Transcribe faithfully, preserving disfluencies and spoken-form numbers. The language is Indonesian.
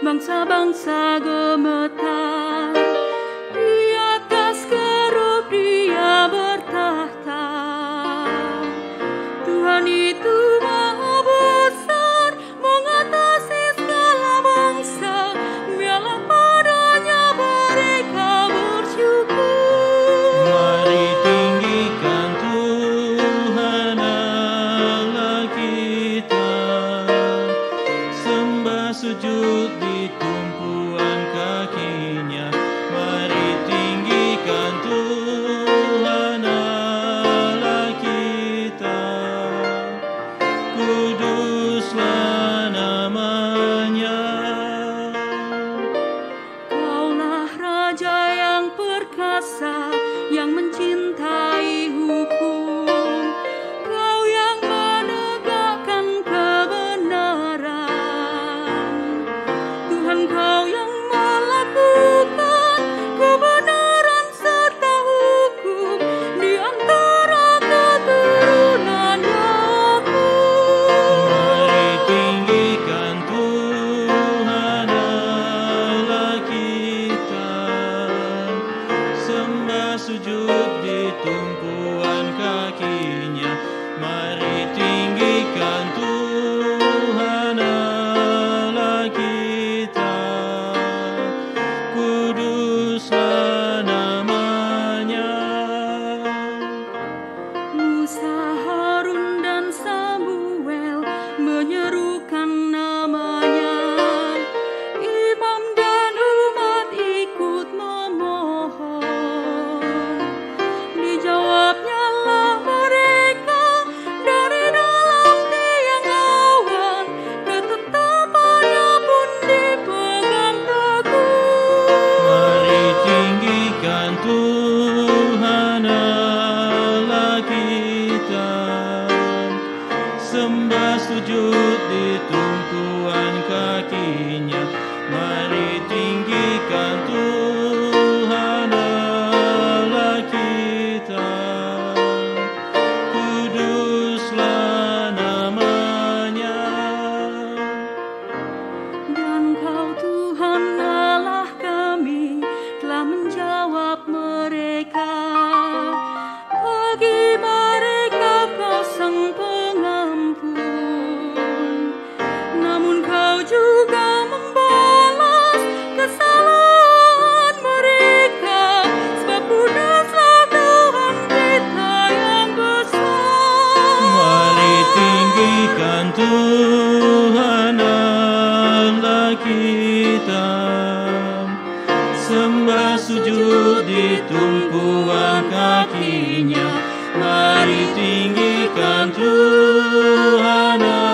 bangsa-bangsa gemetar. Di atas kerub Dia bertahta. Tuhan itu maha besar, mengatasi segala bangsa. Biarlah padanya mereka bersyukur. Mari tinggikan Tuhan Allah kita, sembah sujud di tumpuan kakinya. Mari tinggikan Tuhan Allah kita, kuduslah namanya. Kaulah Raja yang perkasa, yang mencintai hukum. Kau yang menegakkan kebenaran. Tuhan, Kau yang melakukan kebenaran serta hukum di antara keturunan Yakub. Mari tinggikan Tuhan Allah kita, sembah sujud di tumpuan kakinya. Mari tinggikan Tuhan Allah kita, kuduslah namanya. Musa, Harun, dan Samuel menyerukan namanya. Imam dan umat ikut memohon. Dijawabnya lah mereka dari dalam tiang awan. Ketetapannya pun dipegang teguh. Mari tinggikan Tuhan Allah kita, sembah sujud di tumpuan kakinya. Mari tinggikan Tuhan Allah kita, kuduslah namanya. Dan Kau Tuhan Allah kami telah menjawab mereka. Bagi mereka Kau sang pengampun. Namun Kau juga membalas kesalahan mereka. Sebab kuduslah Tuhan kita yang besar. Mari tinggikan Tuhan Allah kita, sembah sujud di tumpuan kakinya. Mari tinggikan Tuhan